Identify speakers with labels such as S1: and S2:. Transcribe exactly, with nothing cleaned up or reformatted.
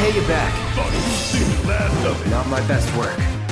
S1: pay you back.
S2: Thought you'd seen the last of it.
S1: Not my best work.